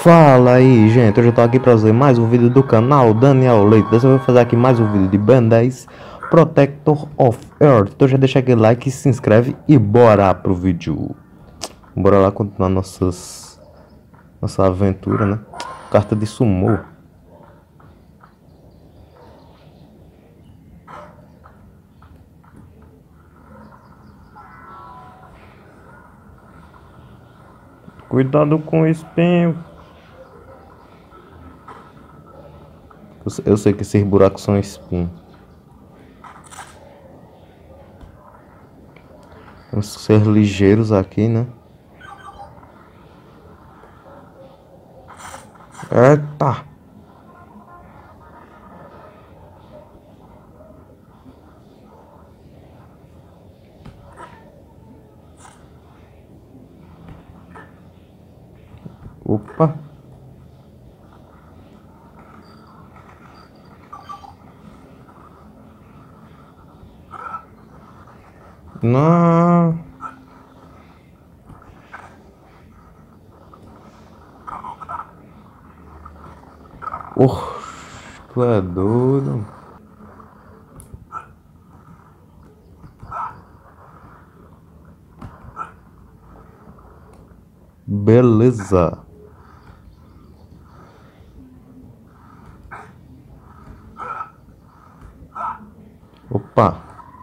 Fala aí, gente, hoje eu tô aqui pra fazer mais um vídeo do canal Daniel Leite. Dessa vez eu vou fazer aqui mais um vídeo de Ben 10 Protector of Earth. Então já deixa aquele like, se inscreve e bora pro vídeo. Bora lá continuar nossa aventura, né? Carta de sumô. Cuidado com o espinho. Eu sei que esses buracos são espinhos. Vamos ser ligeiros aqui, né? Eita! Opa! Não! Tu é doido? Beleza. Opa.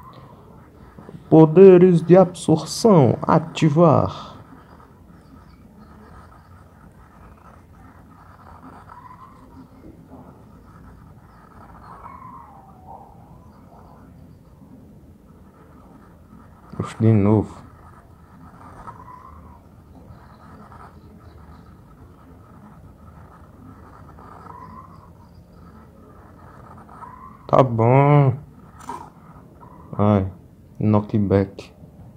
Poderes de absorção ativar. Oxe, de novo. Tá bom. Ai, knockback.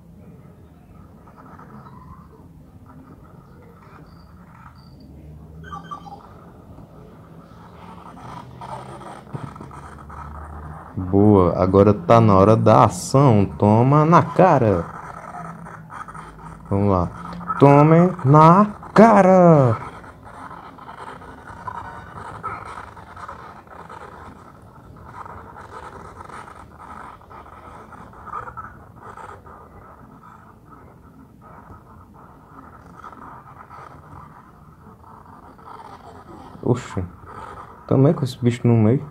Boa, agora tá na hora da ação. Toma na cara. Vamos lá. Tome na cara. Oxe, também com esse bicho no meio.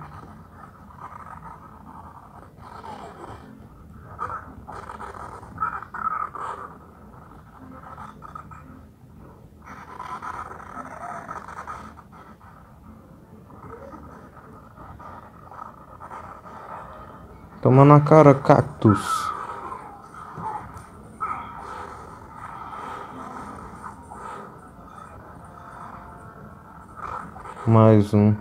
Toma na cara, cactus. Mais um.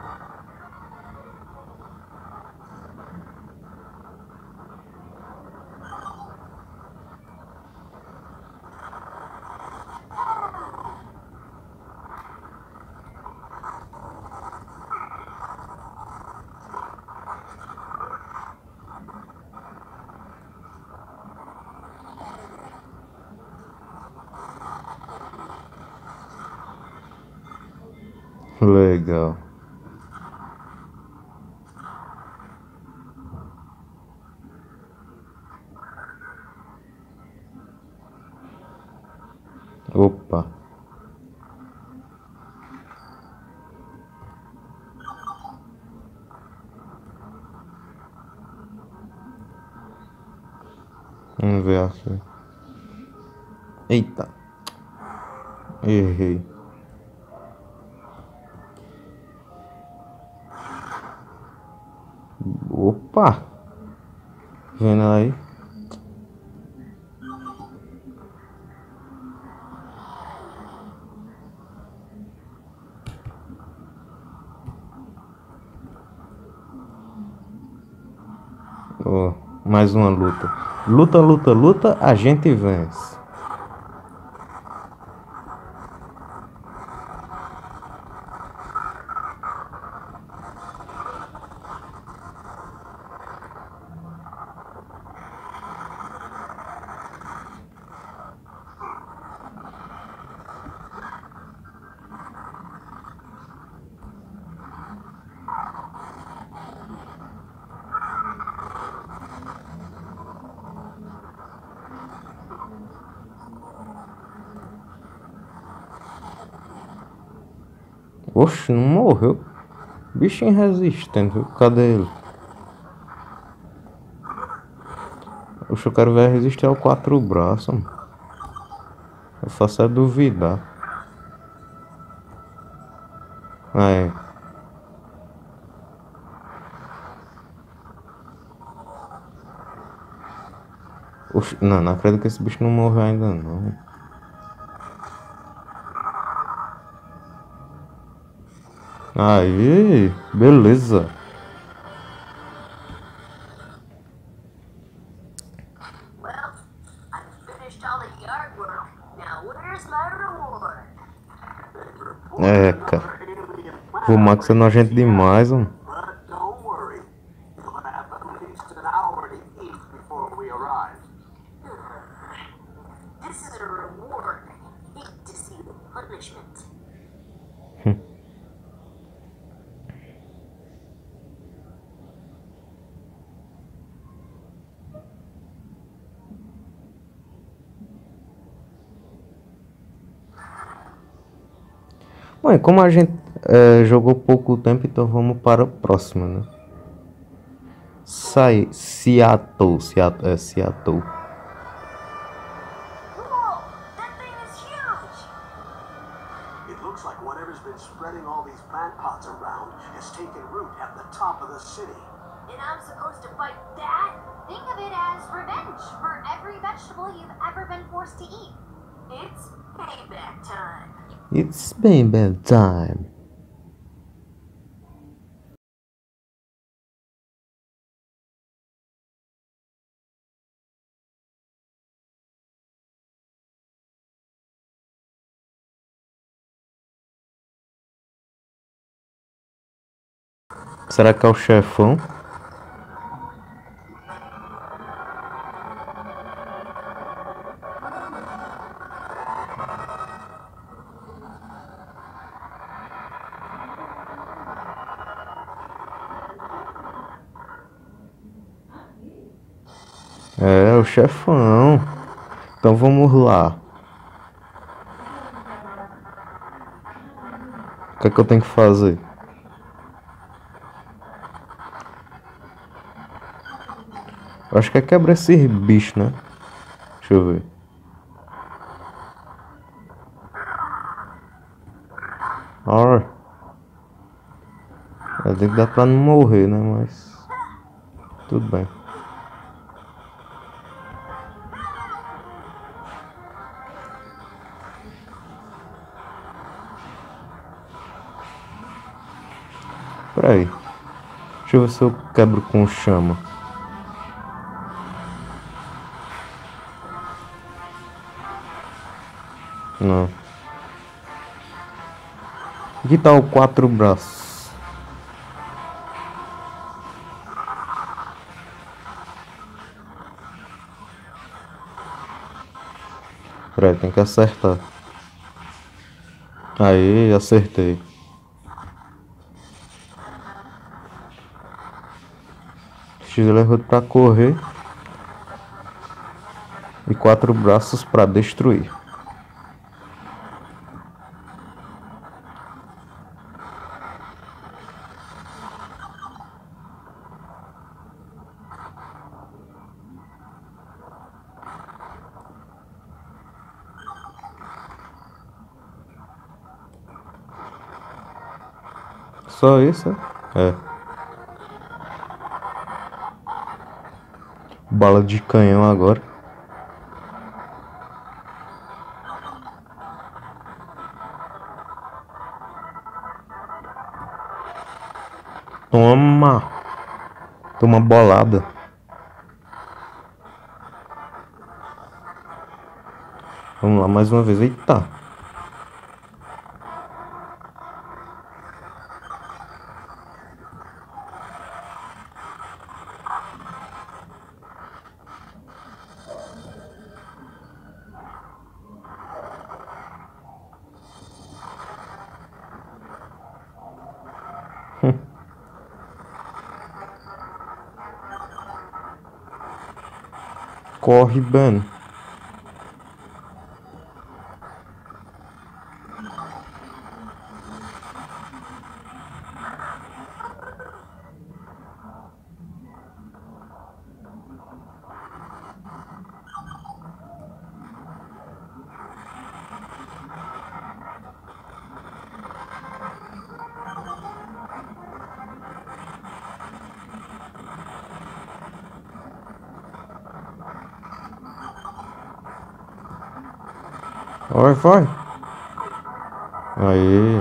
Legal. Opa. Vamos ver aqui. Eita. Errei. Opa. Vendo aí? Oh, mais uma luta. Luta, luta, luta, a gente vence. Oxe, não morreu. Bichinho resistente, viu? Cadê ele? Oxe, eu quero ver resistir ao quatro braços, mano. Eu faço é duvidar. Aí. Oxe, não, não acredito que esse bicho não morreu ainda não. Aí, beleza. Well, I've finished all the yard work. Now where's my reward? É, cara. O Max é nojento demais, mano. But don't worry. You'll have at least an hour to eat before we arrive. This is a reward. I hate to see the punishment. Bom, como a gente jogou pouco tempo, então vamos para a próxima, né? Seattle. Seattle. Whoa! That thing is huge! It looks like whatever's been spreading all these plant pots around has taken root at the top of the city. And I'm supposed to fight that? Think of it as revenge for every vegetable you've ever been forced to eat. It's payback time. It's been bedtime. Será que é o chefão? É, o chefão. Então vamos lá. O que é que eu tenho que fazer? Eu acho que é quebrar esses bichos, né? Deixa eu ver. Ar. É, tem que dar pra não morrer, né? Mas tudo bem. Pera aí. Deixa eu ver se eu quebro com chama. Não. Aqui tá o quatro braços. Pera aí, tem que acertar. Aí, acertei. X levou pra correr. E quatro braços pra destruir. Só isso? É. Bala de canhão agora. Toma! Toma bolada. Vamos lá mais uma vez. Eita! Corre, Ben. Vai, vai. Aí.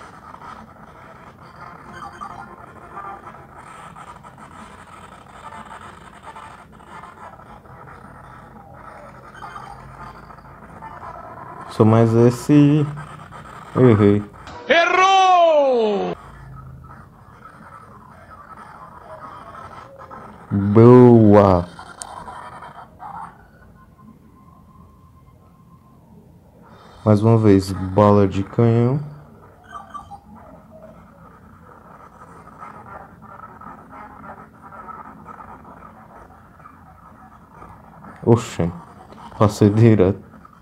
Só mais esse. Errei. Errou! Boa. Mais uma vez, bala de canhão. Oxê, passei direto.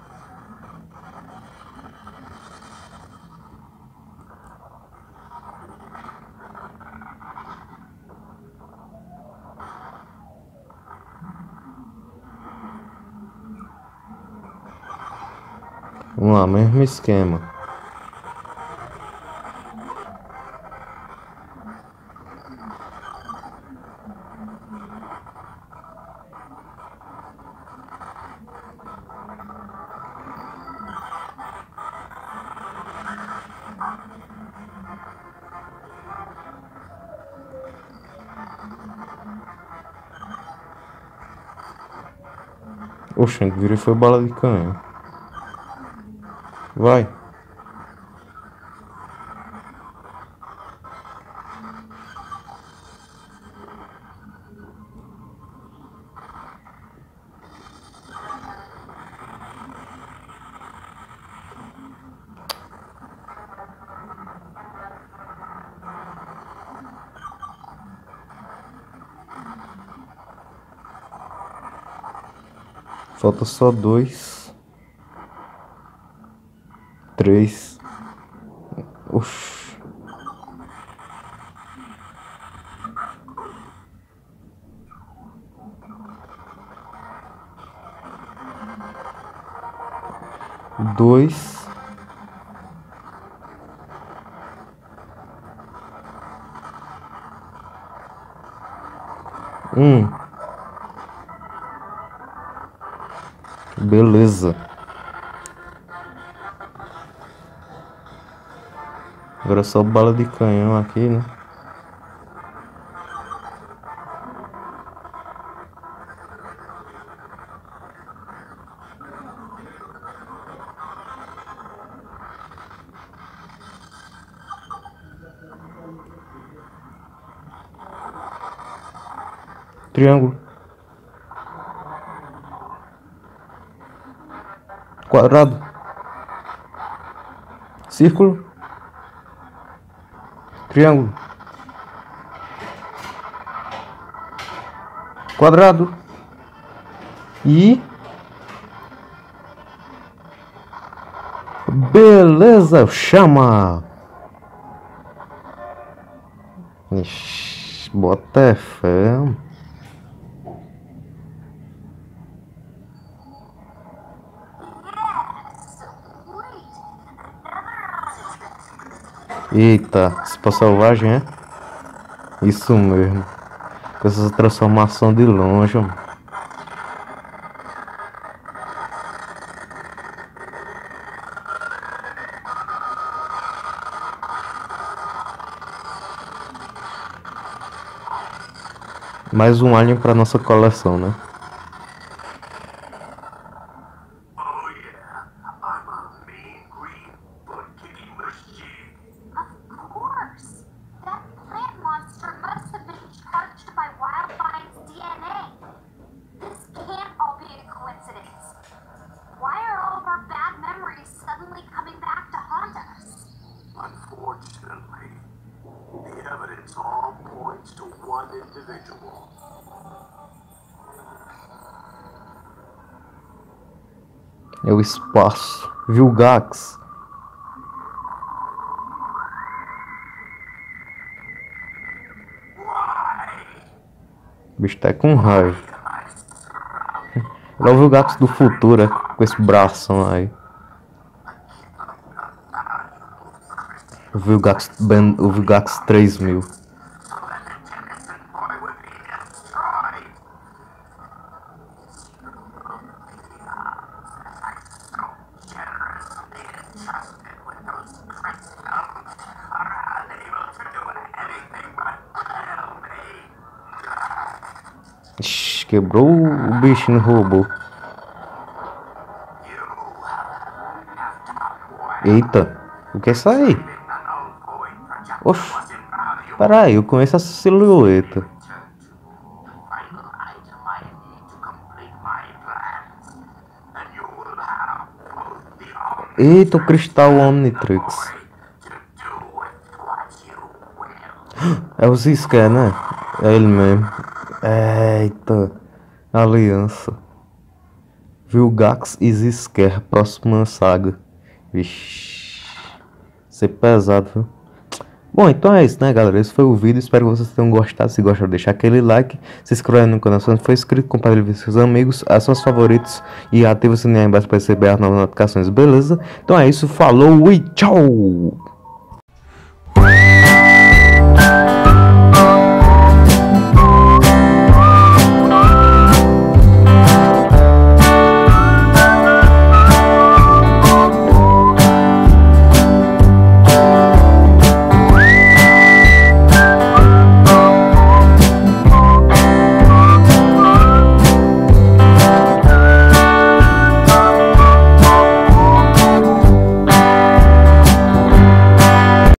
Vamos lá, mesmo esquema. Oxente, virei foi bala de canhão. Vai. Falta só 2. 3. Oxi. Dois. Beleza. Agora é só bala de canhão aqui, né? Triângulo. Quadrado. Círculo. Triângulo. Quadrado. E... beleza, chama! Ixi, bota fé. Eita, Spa Selvagem, é? Isso mesmo. Com essa transformação de longe, mano. Mais um alien para nossa coleção, né? Oh yeah, I'm a mean green butt-kicking machine. Of course. That plant monster must have been charged by Wildfine's DNA. This can't all be a coincidence. Why are all of our bad memories suddenly coming back to haunt us? Unfortunately, the evidence all points to one individual. É o espaço. Vilgax. O bicho tá com raiva. Ele é o Vilgax do futuro, é, com esse bração aí. O Vilgax 3000. Generous. Ixi, quebrou o bichinho robô. Eita, o que é isso aí? Oxi, peraí, eu conheço essa silhueta. Eita, o cristal Omnitrix. É o Zisca, né? É ele mesmo. Eita, aliança. Vilgax e Zisca, próxima saga. Vixe, ser pesado, viu? Bom, então é isso, né, galera? Esse foi o vídeo. Espero que vocês tenham gostado. Se gostaram, deixar aquele like. Se inscreve no canal se não for inscrito. Compartilhe com seus amigos, as suas favoritos. E ative o sininho aí embaixo para receber as novas notificações, beleza? Então é isso. Falou e tchau!